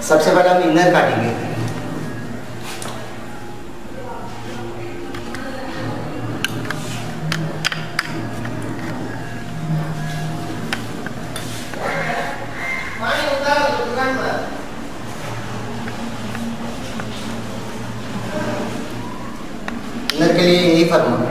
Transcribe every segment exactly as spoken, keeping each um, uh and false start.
सबसे पहले हम इनर काटेंगे। इनर के लिए यही फॉर्मूला।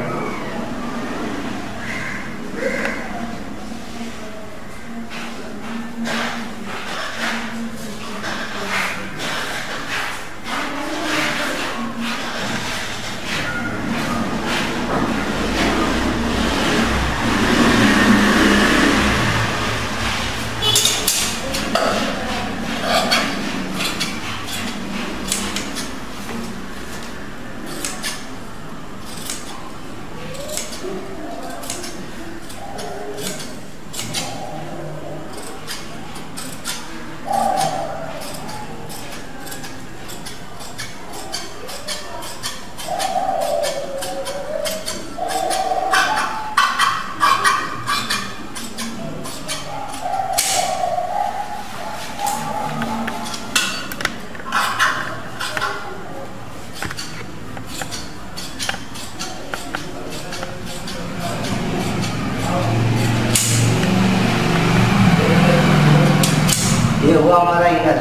ये हुआ हमारा इनर।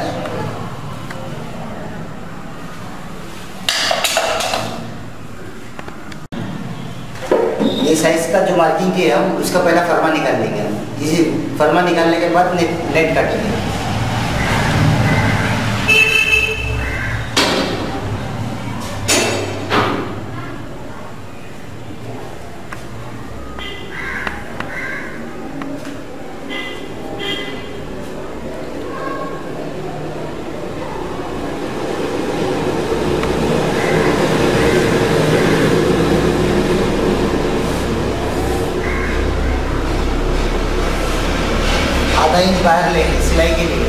ये साइज का जो मार्किंग किया हम उसका पहला फरमा निकाल लेंगे हम। इसी फरमा निकालने के बाद नेट नेट काटेंगे। आधा इंच बाहर लेंगे सिलाई के लिए।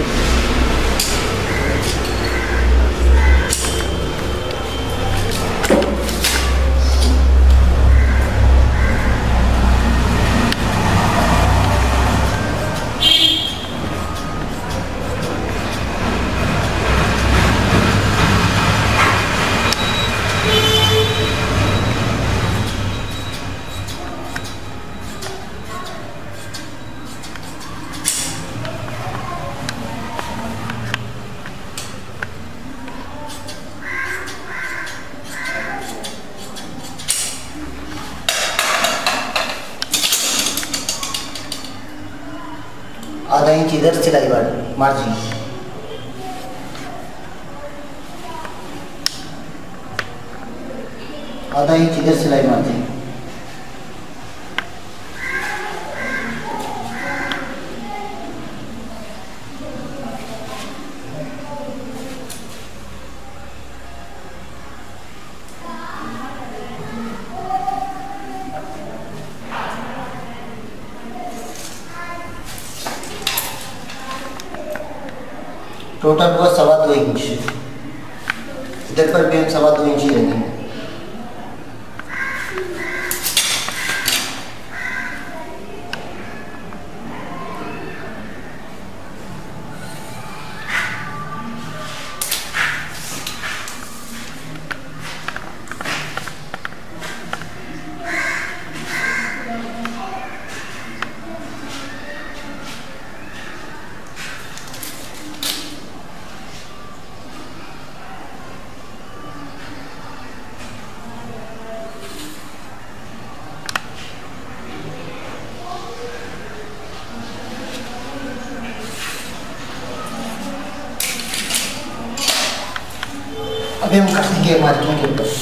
आधा इंच इधर सिलाई मार्जिन। आधा इंच इधर सिलाई मार्जिन। टोटल हुआ सवा दो इंच। इधर पर भी हम सवा दो इंच ही रखेंगे। अभी हम कर देंगे मार्किंग के ऊपर।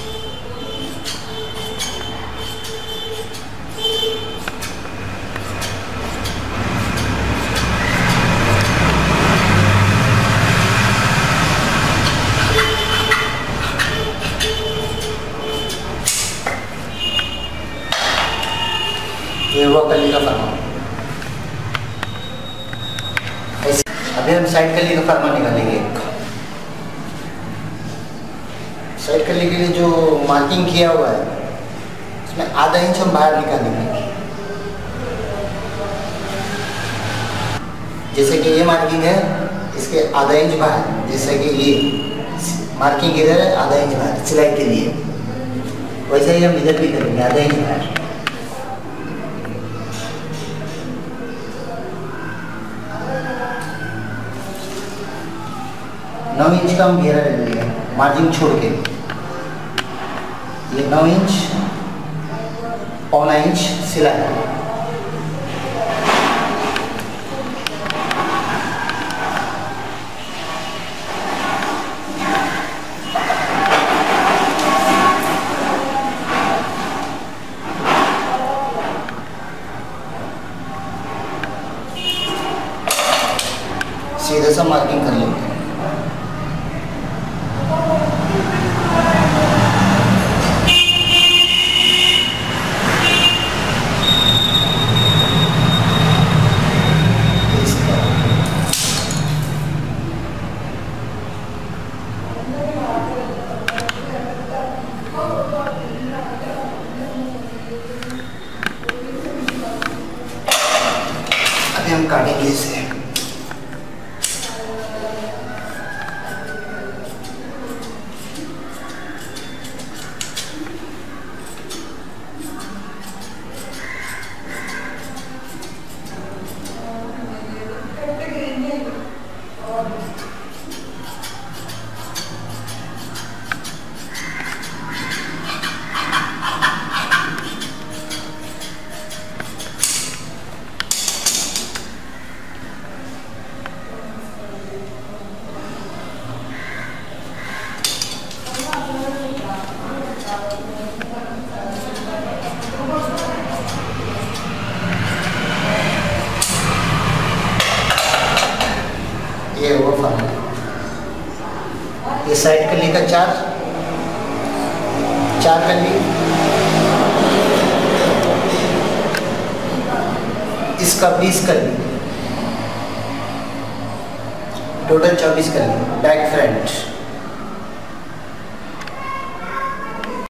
ये हुआ कली का फरमा। अभी हम साइड कली का फरमा निकालेंगे। साइड कली के लिए जो मार्किंग किया हुआ है उसमें आधा इंच हम बाहर निकालेंगे। जैसे कि ये मार्किंग है, इसके आधा इंच बाहर, जैसे कि ये मार्किंग इधर है, आधा इंच बाहर सिलाई के लिए, वैसे ही हम इधर भी करेंगे आधा इंच बाहर। नौ इंच का हम घेरा ले लेंगे मार्जिन छोड़ के, ये नौ इंच पौना इंच सिलाई। सीधा सा मार्किंग कर लेंगे। अभी हम काटेंगे इसे। ये वो फर्मा, ये साइड कली का चार चार कली, इसका बीस कली, टोटल चौबीस कली बैक फ्रंट।